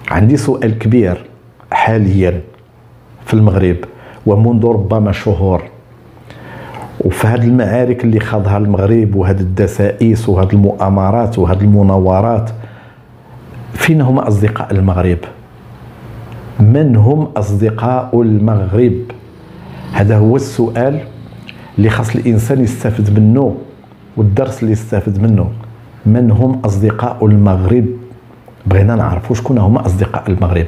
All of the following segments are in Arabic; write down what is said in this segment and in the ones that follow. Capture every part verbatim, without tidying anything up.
عندي سؤال كبير حاليا في المغرب ومنذ ربما شهور، وفي هذه المعارك اللي خاضها المغرب وهذه الدسائس وهذه المؤامرات وهذه المناورات، فين هم أصدقاء المغرب؟ من هم أصدقاء المغرب؟ هذا هو السؤال اللي خاص الإنسان يستفد منه، والدرس اللي يستفد منه. من هم أصدقاء المغرب؟ بغينا نعرفوا شكون هما أصدقاء المغرب.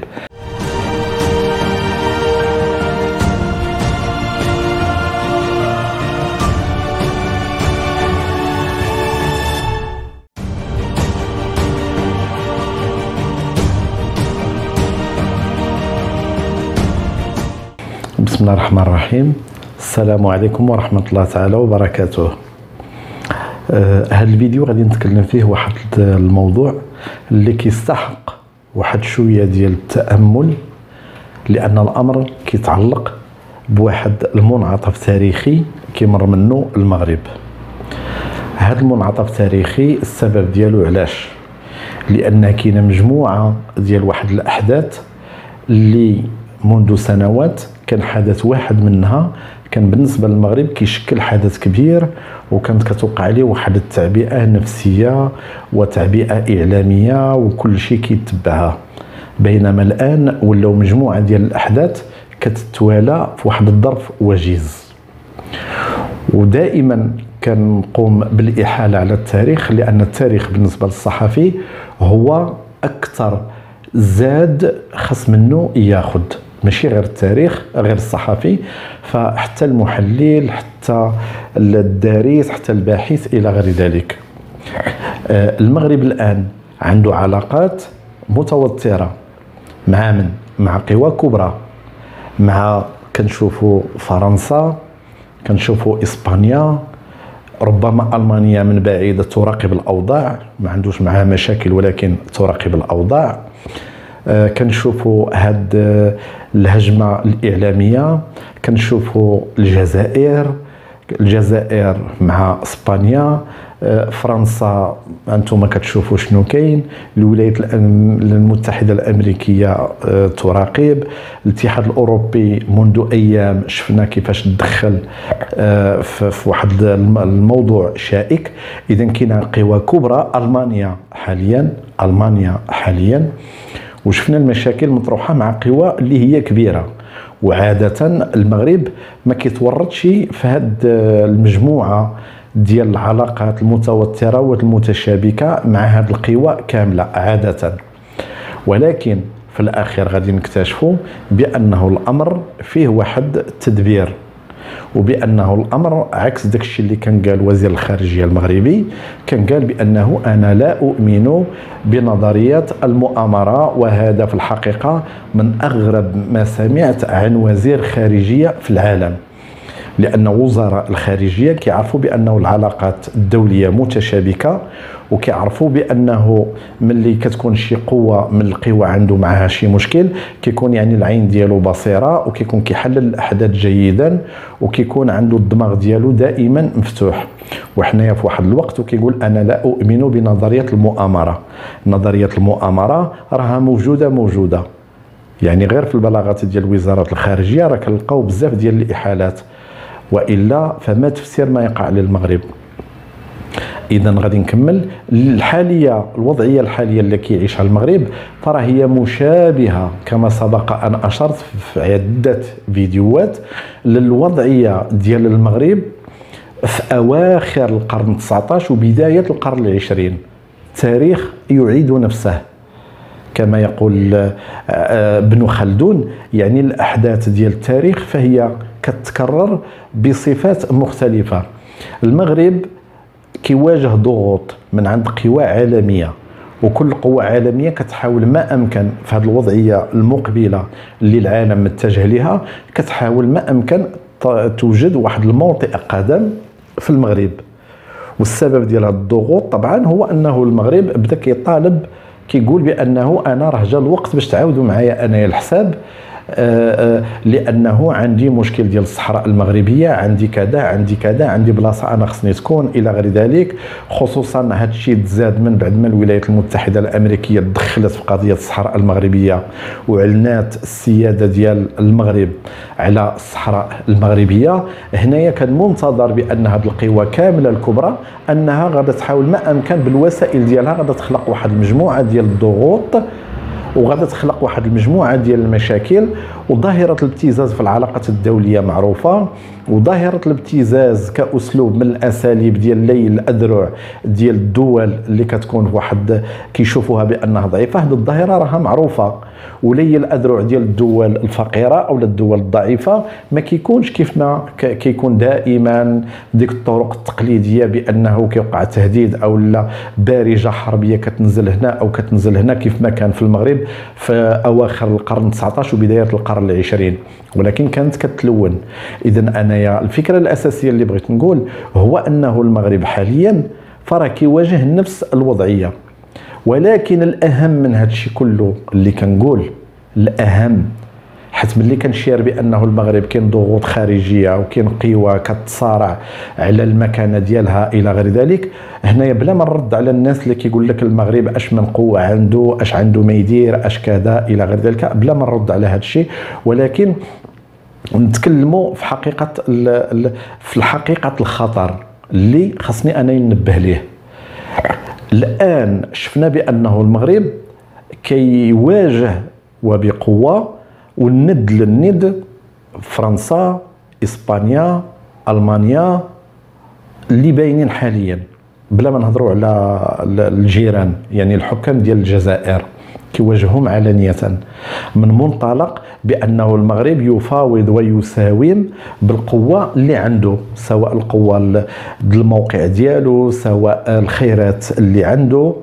بسم الله الرحمن الرحيم. السلام عليكم ورحمة الله تعالى وبركاته. آه هذا الفيديو غادي نتكلم فيه واحد الموضوع اللي كيستحق واحد شوية ديال التأمل، لأن الأمر كيتعلق بواحد المنعطف تاريخي كيمر منه المغرب. هذا المنعطف التاريخي السبب ديالو علاش؟ لأن كاينه مجموعة ديال واحد الأحداث اللي منذ سنوات كان حدث واحد منها كان بالنسبه للمغرب كيشكل حدث كبير، وكانت كتوقع عليه واحد التعبئه نفسيه وتعبئه اعلاميه وكل شيء كيتبعها. بينما الان ولاو مجموعه ديال الاحداث كتتوالى في واحد الظرف وجيز. ودائما كنقوم بالاحاله على التاريخ، لان التاريخ بالنسبه للصحفي هو اكثر زاد خص منه ياخذ، ماشي غير التاريخ غير الصحفي، فحتى المحلل حتى الدارس حتى الباحث الى غير ذلك. المغرب الان عنده علاقات متوتره مع من؟ مع قوى كبرى، مع كنشوفوا فرنسا، كنشوفوا اسبانيا، ربما المانيا من بعيد تراقب الاوضاع، ما عندوش معها مشاكل ولكن تراقب الاوضاع. آه كنشوفوا هاد آه الهجمه الاعلاميه، كنشوفوا الجزائر الجزائر مع اسبانيا، آه فرنسا انتم كتشوفوا شنو كاين، الولايات المتحده الامريكيه آه تراقب، الاتحاد الاوروبي منذ ايام شفنا كيفاش تدخل آه في واحد الموضوع شائك. اذا كاينه قوى كبرى، المانيا حاليا المانيا حاليا وشفنا المشاكل مطروحه مع قوى اللي هي كبيره. وعاده المغرب ما كيتورطش في هاد المجموعه ديال العلاقات المتوتره والمتشابكه مع هاد القوى كامله عاده، ولكن في الاخير غادي نكتشفوا بانه الامر فيه واحد التدبير، وبانه الامر عكس داكشي اللي كان قال وزير الخارجيه المغربي. كان قال بانه انا لا اؤمن بنظريات المؤامره، وهذا في الحقيقه من اغرب ما سمعت عن وزير خارجيه في العالم، لأن وزراء الخارجية كيعرفوا بأنه العلاقات الدولية متشابكة، وكيعرفوا بأنه ملي كتكون شي قوة من القوى عنده معها شي مشكل كيكون يعني العين ديالو بصيرة، وكيكون كيحلل الأحداث جيدا، وكيكون عنده الدماغ ديالو دائما مفتوح. وحنايا في واحد الوقت وكيقول أنا لا أؤمن بنظرية المؤامرة. نظرية المؤامرة راها موجودة موجودة يعني غير في البلاغات ديال وزارة الخارجية راه كنلقاو بزاف ديال الإحالات، وإلا فما تفسير ما يقع للمغرب. إذا غادي نكمل. الحالية الوضعية الحالية اللي كيعيشها المغرب ترى هي مشابهة كما سبق أن أشرت في عدة فيديوهات للوضعية ديال المغرب في أواخر القرن التسعطاش وبداية القرن العشرين. التاريخ يعيد نفسه كما يقول ابن خلدون، يعني الأحداث ديال التاريخ فهي كتكرر بصفات مختلفة. المغرب كيواجه ضغوط من عند قوى عالمية، وكل قوة عالمية كتحاول ما أمكن في هذه الوضعية المقبلة اللي العالم متجه لها، كتحاول ما أمكن توجد واحد الموطئ قدم في المغرب. والسبب ديال هذه الضغوط طبعا هو أنه المغرب بدا كيطالب، كيقول بأنه أنا راه جا الوقت باش تعاودوا معايا أنايا الحساب لانه عندي مشكل ديال الصحراء المغربيه، عندي كذا عندي كذا عندي بلاصه انا خصني تكون الى غير ذلك. خصوصا هذا الشيء تزاد من بعد ما الولايات المتحده الامريكيه دخلت في قضيه الصحراء المغربيه وعلنات السياده ديال المغرب على الصحراء المغربيه. هنايا كان منتظر بان هذه القوى كامله الكبرى انها غادا تحاول ما امكن بالوسائل ديالها غادا تخلق واحد المجموعه ديال الضغوط وغادا تخلق واحد المجموعه ديال المشاكل. وظاهره الابتزاز في العلاقات الدوليه معروفه، وظاهره الابتزاز كاسلوب من الاساليب ديال لي الاذرع ديال الدول اللي كتكون واحد كيشوفوها بانها ضعيفه، هذه الظاهره راها معروفه. ولي الاذرع ديال الدول الفقيره او الدول الضعيفه ما كيكونش كيف ما كيكون دائما ديك الطرق التقليديه بانه كيوقع تهديد او لا بارجه حربيه كتنزل هنا او كتنزل هنا كيف ما كان في المغرب في اواخر القرن التسعطاش وبدايه القرن العشرين، ولكن كانت كتلون. اذا انايا الفكره الاساسيه اللي بغيت نقول هو انه المغرب حاليا فراه كيواجه نفس الوضعيه. ولكن الاهم من هذا الشيء كله اللي كنقول الاهم، حيت ملي كنشير بانه المغرب كاين ضغوط خارجيه وكاين قوى كتصارع على المكانه ديالها الى غير ذلك، هنايا بلا ما نرد على الناس اللي كيقول لك المغرب اش من قوه عنده، اش عنده ما يدير، اش كذا الى غير ذلك، بلا ما نرد على هذا الشيء، ولكن نتكلموا في حقيقه في الحقيقه الخطر اللي خصني انا ننبه ليه. الآن شفنا بأنه المغرب كيواجه وبقوة والند للند فرنسا، إسبانيا، ألمانيا اللي باينين حاليا بلا ما نهضروا على الجيران، يعني الحكام ديال الجزائر كيواجههم علانية من منطلق بأنه المغرب يفاوض ويساوم بالقوة اللي عنده، سواء القوة الموقع ديالو سواء الخيرات اللي عنده،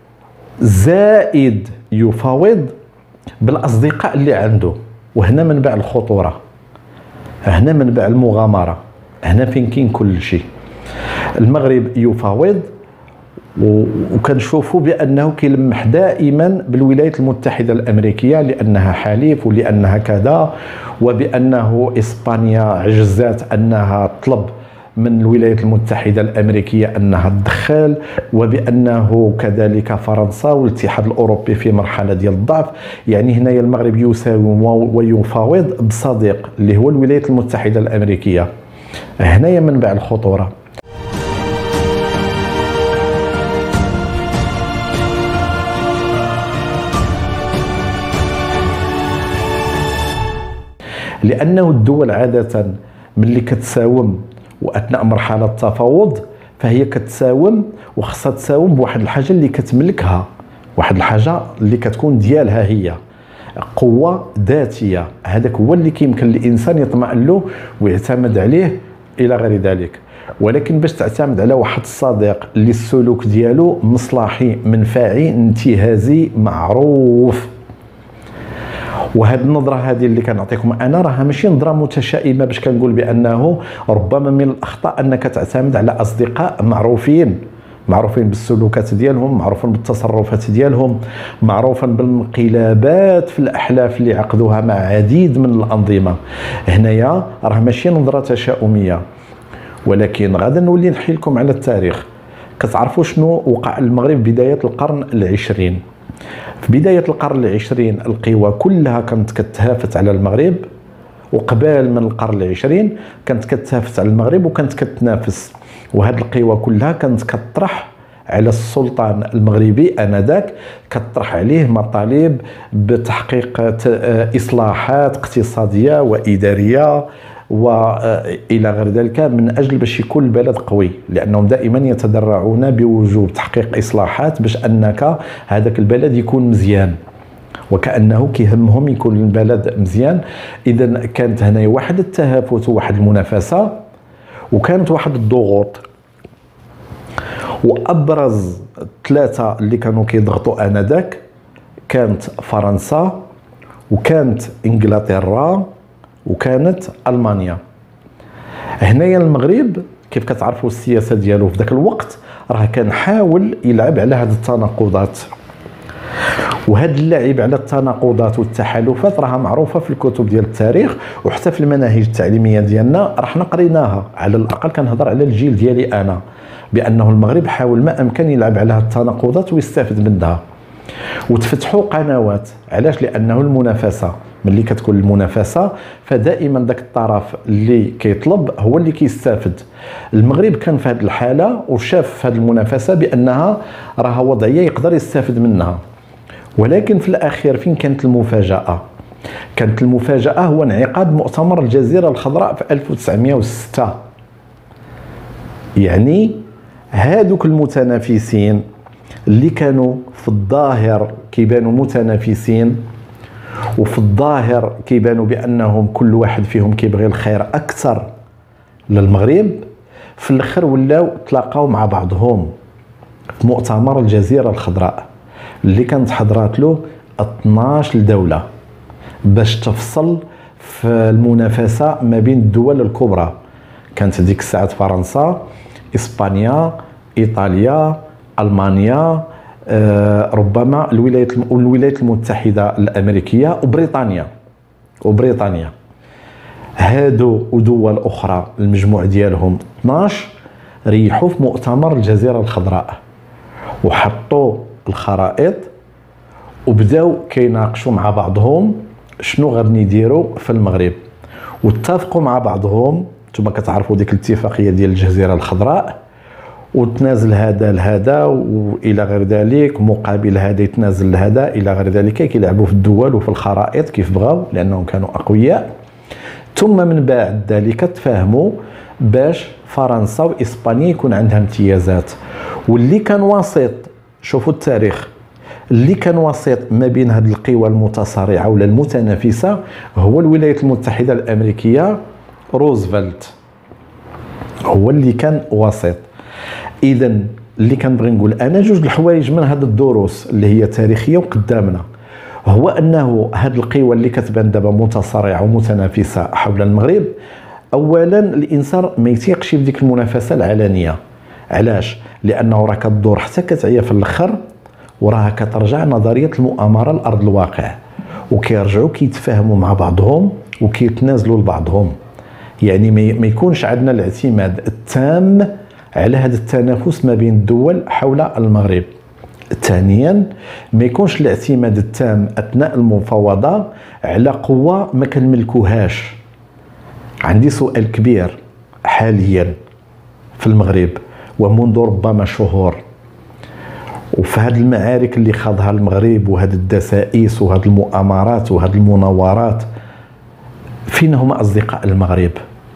زائد يفاوض بالأصدقاء اللي عنده. وهنا منبع الخطورة، هنا منبع المغامرة، هنا فين كاين كل شيء. المغرب يفاوض وكنشوفوا بانه كيلمح دائما بالولايات المتحده الامريكيه لانها حليف ولانها كذا، وبانه اسبانيا عجزات انها تطلب من الولايات المتحده الامريكيه انها تدخل، وبانه كذلك فرنسا والاتحاد الاوروبي في مرحله ديال الضعف. يعني هنايا المغرب يساوم ويفاوض بصديق اللي هو الولايات المتحده الامريكيه. هنايا منبع الخطوره. لأنه الدول عادة ملي كتساوم وأثناء مرحلة التفاوض فهي كتساوم وخصها تساوم بواحد الحاجة اللي كتملكها، واحد الحاجة اللي كتكون ديالها هي قوة ذاتية. هذاك هو اللي كيمكن الإنسان يطمئن له ويعتمد عليه إلى غير ذلك. ولكن باش تعتمد على واحد الصديق اللي السلوك ديالو مصلحي منفعي انتهازي معروف، وهذه النظره هذه اللي كنعطيكم انا راها ماشي نظره متشائمه باش كنقول بانه ربما من الاخطاء انك تعتمد على اصدقاء معروفين معروفين بالسلوكات ديالهم، معروفين بالتصرفات ديالهم، معروفا بالانقلابات في الاحلاف اللي عقدوها مع عديد من الانظمه. هنايا راه ماشي نظره تشاؤميه، ولكن غادا نولي نحكي لكم على التاريخ. كتعرفوا شنو وقع المغرب بدايه القرن العشرين؟ في بداية القرن العشرين القوى كلها كانت كتهافت على المغرب، وقبال من القرن العشرين كانت كتهافت على المغرب وكانت كتنافس، وهذه القوى كلها كانت كتطرح على السلطان المغربي انذاك كتطرح عليه مطالب بتحقيق اصلاحات اقتصاديه واداريه والى غير ذلك من اجل باش يكون البلد قوي، لانهم دائما يتذرعون بوجوب تحقيق اصلاحات باش انك هذاك البلد يكون مزيان، وكانه كيهمهم يكون البلد مزيان. اذا كانت هنا واحد التهافت وواحد المنافسه وكانت واحد الضغوط. وابرز ثلاثه اللي كانوا كيضغطوا انذاك كانت فرنسا وكانت انجلترا وكانت المانيا. هنايا المغرب كيف كتعرفوا السياسه ديالو في ذاك الوقت راه كان حاول يلعب على هذه التناقضات، وهذا اللعب على التناقضات والتحالفات راها معروفه في الكتب ديال التاريخ، وحتى في المناهج التعليميه ديالنا راح قريناها. على الاقل كنهضر على الجيل ديالي انا، بانه المغرب حاول ما امكن يلعب على هذه التناقضات ويستافد منها، وتفتحوا قنوات. علاش؟ لانه المنافسه ملي كتكون المنافسه فدائما ذاك الطرف اللي كيطلب هو اللي كيستافد. المغرب كان في هذه الحاله وشاف في هذه المنافسه بانها راها وضعيه يقدر يستافد منها، ولكن في الاخير فين كانت المفاجاه؟ كانت المفاجاه هو انعقاد مؤتمر الجزيره الخضراء في ألف وتسعمائة وستة. يعني هادوك المتنافسين اللي كانوا في الظاهر كيبانوا متنافسين، وفي الظاهر كيبانوا بانهم كل واحد فيهم كيبغي الخير اكثر للمغرب، في الاخر ولاو تلاقاو مع بعضهم في مؤتمر الجزيره الخضراء اللي كانت حضرات له اثناش دوله باش تفصل في المنافسه ما بين الدول الكبرى. كانت ديك الساعه فرنسا، اسبانيا، ايطاليا، المانيا، آه ربما الولايات الولايات المتحده الامريكيه وبريطانيا وبريطانيا هادو ودول اخرى المجموع ديالهم اثناش ريحوا في مؤتمر الجزيره الخضراء وحطوا الخرائط وبداو كيناقشوا مع بعضهم شنو غادي يديروا في المغرب، واتفقوا مع بعضهم. نتوما كتعرفوا ديك الاتفاقيه ديال الجزيره الخضراء، وتنازل هذا لهذا والى غير ذلك، مقابل هذا يتنازل لهذا الى غير ذلك. كيلعبوا في الدول وفي الخرائط كيف بغاو لانهم كانوا اقوياء. ثم من بعد ذلك تفاهموا باش فرنسا واسبانيا يكون عندها امتيازات، واللي كان وسيط، شوفوا التاريخ، اللي كان وسيط ما بين هذه القوى المتصارعه ولا المتنافسه هو الولايات المتحده الامريكيه. روزفلت هو اللي كان وسيط. اذا اللي كنبغي نقول انا جوج الحوايج من هذه الدروس اللي هي تاريخيه وقدامنا، هو انه هذه القوى اللي كتبان دابا متصارعه ومتنافسه حول المغرب، اولا الانسان ما يثيقش في ديك المنافسه العلنيه. علاش؟ لانه راه كتدور حتى كتعيا في الاخر وراها كترجع نظريه المؤامره لارض الواقع، وكيرجعوا كيتفاهموا مع بعضهم وكيتنازلوا لبعضهم. يعني ما يكونش عندنا الاعتماد التام على هذا التنافس ما بين الدول حول المغرب. ثانيا ما يكونش الاعتماد التام اثناء المفاوضه على قوه ما كنملكوهاش. عندي سؤال كبير حاليا في المغرب ومنذ ربما شهور، وفي هذه المعارك اللي خاضها المغرب وهذه الدسائس وهذه المؤامرات وهذه المناورات، فين هم اصدقاء المغرب؟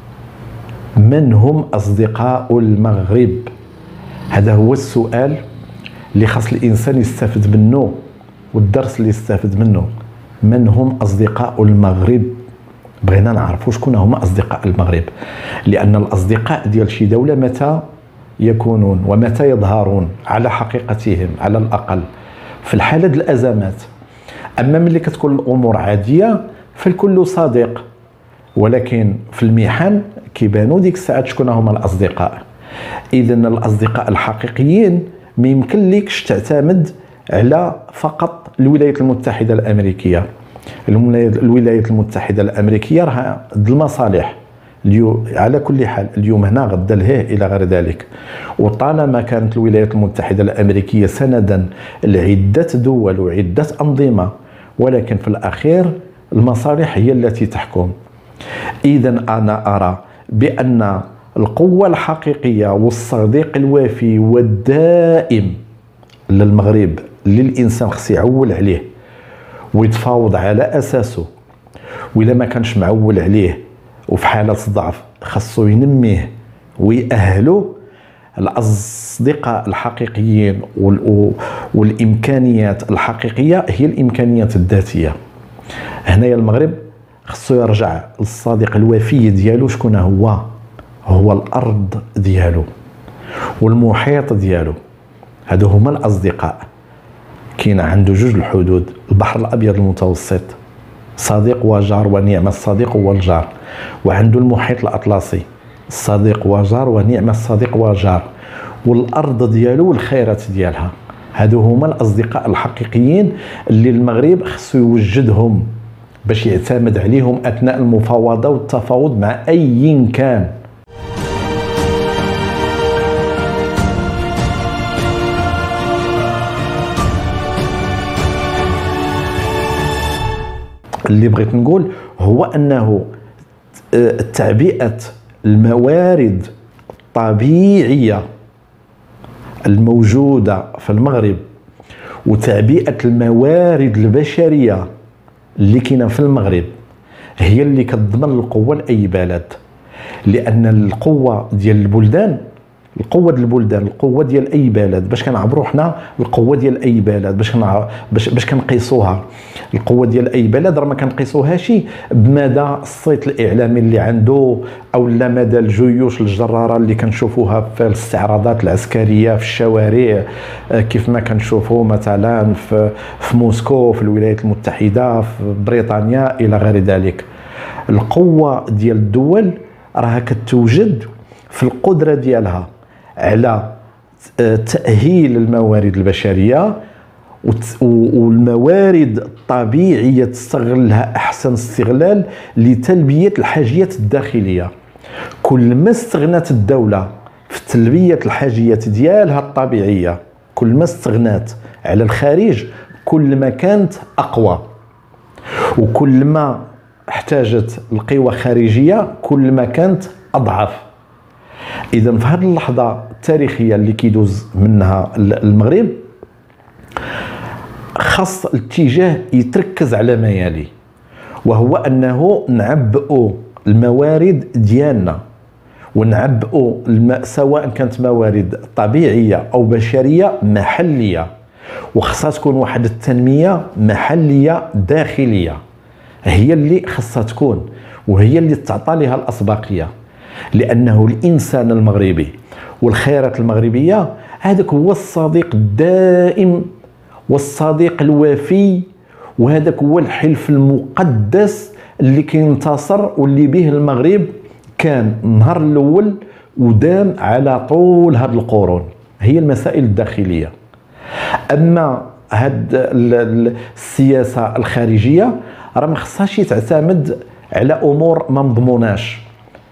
من هم اصدقاء المغرب؟ هذا هو السؤال اللي خاص الانسان يستفد منه، والدرس اللي يستفد منه. من هم اصدقاء المغرب؟ بغينا نعرفوا شكون هما اصدقاء المغرب، لان الاصدقاء ديال شي دوله متى يكونون ومتى يظهرون على حقيقتهم على الاقل في الحاله ديال الازمات. اما ملي كتكون الامور عاديه فالكل صديق، ولكن في المحن كيبانوا ديك الساعات شكون هما الاصدقاء. اذا الاصدقاء الحقيقيين ما يمكن ليكش تعتمد على فقط الولايات المتحده الامريكيه. الولايات المتحده الامريكيه راها المصالح اليوم على كل حال، اليوم هنا غدا لهيه الى غير ذلك. وطالما كانت الولايات المتحده الامريكيه سندا لعده دول وعده انظمه، ولكن في الاخير المصالح هي التي تحكم. اذا انا ارى بان القوه الحقيقيه والصديق الوافي والدائم للمغرب اللي الانسان خص يعول عليه ويتفاوض على اساسه، وإلا ما كانش معول عليه وفي حالة ضعف خاصو ينميه ويأهله، الأصدقاء الحقيقيين والإمكانيات الحقيقية هي الإمكانيات الذاتية. هنايا المغرب خاصو يرجع للصديق الوفي ديالو. شكون هو؟ هو الأرض ديالو والمحيط ديالو. هادو هما الأصدقاء. كاين عنده جوج الحدود، البحر الأبيض المتوسط صديق وجار ونعم الصديق هو الجار، وعنده المحيط الأطلسي صديق وجار ونعم الصديق وجار، والأرض ديالو والخيرات ديالها. هادو هما الاصدقاء الحقيقيين اللي المغرب خصو يوجدهم باش يعتمد عليهم اثناء المفاوضه والتفاوض مع اي كان. اللي بغيت نقول هو انه تعبئه الموارد الطبيعيه الموجوده في المغرب وتعبئه الموارد البشريه اللي كاينه في المغرب هي اللي كتضمن القوه لاي بلد. لان القوه ديال البلدان القوه ديال البلدان القوه ديال اي بلد باش كنعبروا حنا القوه ديال اي بلد باش كنع... باش باش كنقيسوها. القوه ديال اي بلد راه ما كنقيسوهاش بمدى الصيت الاعلامي اللي عنده او لا مدى الجيوش الجراره اللي كنشوفوها في الاستعراضات العسكريه في الشوارع كيف ما كنشوفوا مثلا في في موسكو في الولايات المتحده في بريطانيا الى غير ذلك. القوه ديال الدول راها كتوجد في القدره ديالها على تأهيل الموارد البشرية والموارد الطبيعية تستغلها أحسن استغلال لتلبية الحاجيات الداخلية. كل ما استغنت الدولة في تلبية الحاجيات ديالها الطبيعية كل ما استغنت على الخارج كل ما كانت أقوى، وكل ما احتاجت القوى خارجية كل ما كانت أضعف. إذا في هذه اللحظة التاريخية اللي كيدوز منها المغرب خاص الاتجاه يتركز على ما يلي، وهو أنه نعبئوا الموارد ديالنا ونعبئوا الماء سواء كانت موارد طبيعية أو بشرية محلية، وخاصها تكون واحد التنمية محلية داخلية هي اللي خاصها تكون وهي اللي تعطى لها الأسبقية. لأنه الإنسان المغربي والخيرات المغربية هذاك هو الصديق الدائم والصديق الوفي، وهذاك هو الحلف المقدس اللي كينتصر واللي به المغرب كان النهار الأول ودام على طول هذه القرون. هي المسائل الداخلية. أما هاد السياسة الخارجية راه ما خصهاش تعتمد على أمور ما مضموناش،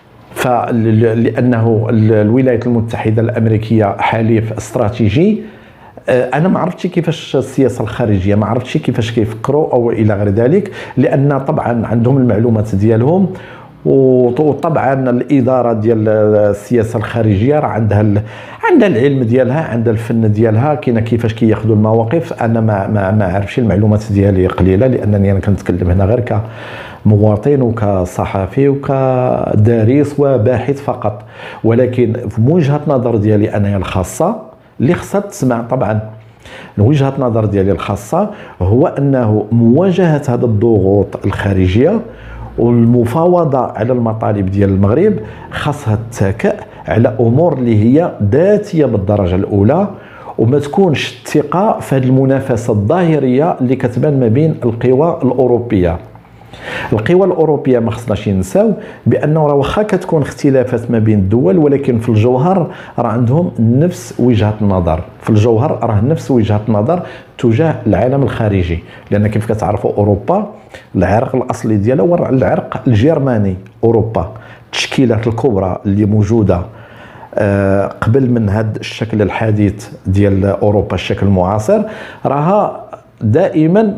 فلأنه الولايات المتحدة الأمريكية حليف استراتيجي. أنا ما عرفتش كيفاش السياسة الخارجية، ما عرفتش كيفاش كيفكروا أو إلى غير ذلك، لأن طبعا عندهم المعلومات ديالهم، وطبعا الإدارة ديال السياسة الخارجية راه عندها عندها العلم ديالها، عندها الفن ديالها، كاينه كيفاش كياخذوا المواقف. أنا ما ما ما عارفش، المعلومات ديالي قليلة لأنني أنا كنتكلم هنا غير ك مواطن وكصحفي وكدارس وباحث فقط، ولكن في وجهة نظر ديالي أنا الخاصة اللي خصها تسمع طبعا. وجهة نظر ديالي الخاصة هو أنه مواجهة هذه الضغوط الخارجية والمفاوضة على المطالب ديال المغرب خاصها تتكأ على أمور اللي هي ذاتية بالدرجة الأولى، وما تكونش الثقة في هذه المنافسة الظاهرية اللي كتبان ما بين القوى الأوروبية. القوى الأوروبية ما خصناش ننساو بأنه راه واخا كتكون اختلافات ما بين الدول، ولكن في الجوهر راه عندهم نفس وجهة النظر، في الجوهر راه نفس وجهة النظر تجاه العالم الخارجي. لأن كيف كتعرفوا أوروبا العرق الأصلي ديالها هو العرق الجرماني. أوروبا التشكيلات الكبرى اللي موجودة قبل من هذا الشكل الحديث ديال أوروبا الشكل المعاصر راها دائما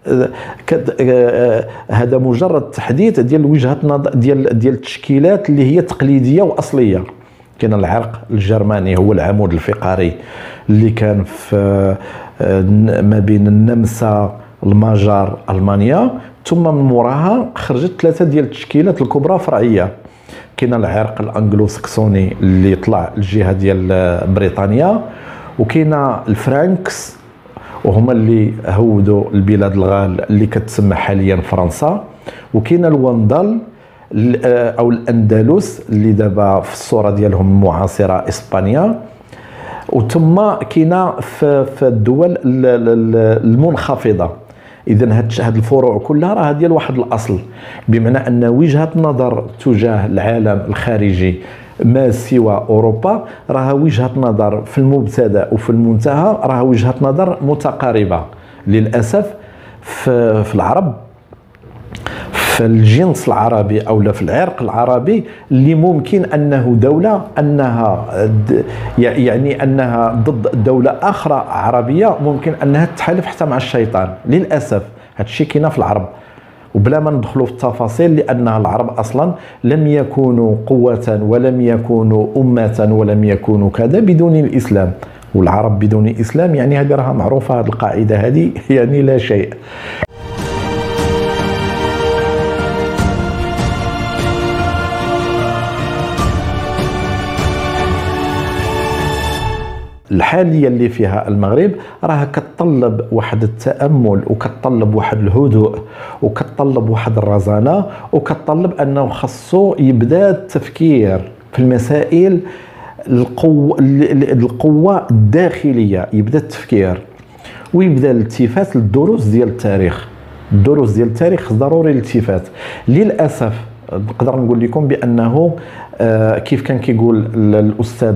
هذا مجرد تحديث ديال وجهة نظر ديال ديال التشكيلات اللي هي تقليديه واصليه. كان العرق الجرماني هو العمود الفقري اللي كان في ما بين النمسا المجر المانيا، ثم من موراها خرجت ثلاثه ديال التشكيلات الكبرى فرعيه. كاين العرق الانجلو ساكسوني اللي طلع الجهه ديال بريطانيا، وكاين الفرانكس وهما اللي هودوا البلاد الغال اللي كتسمى حاليا فرنسا، وكاين الوندل او الاندلس اللي دابا في الصوره ديالهم المعاصره اسبانيا، وثم كاينه في الدول المنخفضه اذا هاد هاد الفروع كلها راه ديال واحد الاصل، بمعنى ان وجهه نظر تجاه العالم الخارجي ما سوى اوروبا راها وجهه نظر في المبتدا وفي المنتهى راها وجهه نظر متقاربه. للاسف في, في العرب، في الجنس العربي او في العرق العربي، اللي ممكن انه دوله انها يعني انها ضد دوله اخرى عربيه ممكن انها تتحالف حتى مع الشيطان. للاسف هذا الشيء كاين في العرب، وبلا ما ندخلوا في التفاصيل، لان العرب اصلا لم يكونوا قوه ولم يكونوا امه ولم يكونوا كذا بدون الاسلام، والعرب بدون الاسلام يعني هذه راها معروفه، هذه القاعده هذه يعني لا شيء. الحاليه اللي فيها المغرب راها كتطلب واحد التامل وكتطلب واحد الهدوء وكتطلب واحد الرزانه وكتطلب انه خصو يبدا التفكير في المسائل القوه القوه الداخليه، يبدا التفكير ويبدا الالتفات للدروس ديال التاريخ. الدروس ديال التاريخ ضروري الالتفات. للاسف نقدر نقول لكم بانه كيف كان كيقول الاستاذ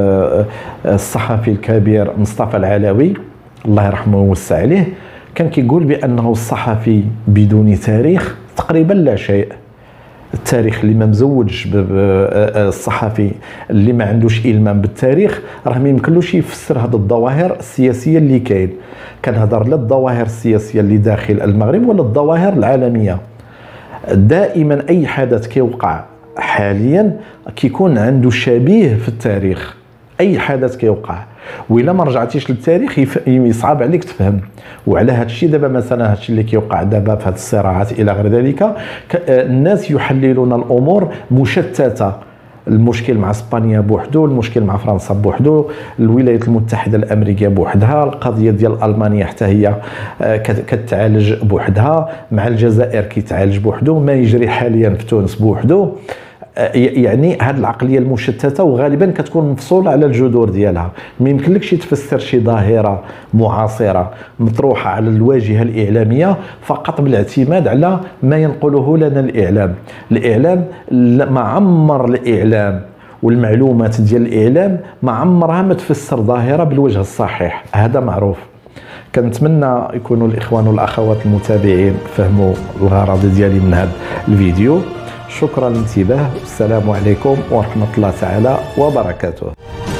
الصحفي الكبير مصطفى العلوي الله يرحمه ويوسع عليه، كان كيقول بانه الصحفي بدون تاريخ تقريبا لا شيء. التاريخ اللي ما مزوجش الصحفي اللي ما عندوش المام بالتاريخ راه ما يمكنلوش يفسر هذه الظواهر السياسيه اللي كاين. كنهضر لا الظواهر السياسيه اللي داخل المغرب ولا الظواهر العالميه. دائما اي حدث كيوقع حاليا كيكون عنده شبيه في التاريخ. اي حدث كيوقع وإلا ما رجعتيش للتاريخ يصعب عليك تفهم. وعلى هذا الشيء دابا مثلا هذا الشيء اللي كيوقع دابا في هذه الصراعات الى غير ذلك، الناس يحللون الامور مشتته. المشكل مع اسبانيا بوحدو، المشكل مع فرنسا بوحدو، الولايات المتحده الامريكيه بوحدها، القضيه ديال المانيا حتى هي كتعالج بوحدها، مع الجزائر كيتعالج بوحدو، ما يجري حاليا في تونس بوحدو. يعني هذه العقليه المشتته وغالبا كتكون مفصوله على الجذور ديالها. ما يمكنلكش تفسر شي ظاهره معاصره مطروحه على الواجهه الاعلاميه فقط بالاعتماد على ما ينقله لنا الاعلام. الاعلام ما عمر الاعلام والمعلومات ديال الاعلام ما عمرها ما تفسر ظاهره بالوجه الصحيح، هذا معروف. كنتمنى يكونوا الاخوان والاخوات المتابعين فهموا الغرض ديالي من هذا الفيديو. شكرا للانتباه، والسلام عليكم ورحمة الله تعالى وبركاته.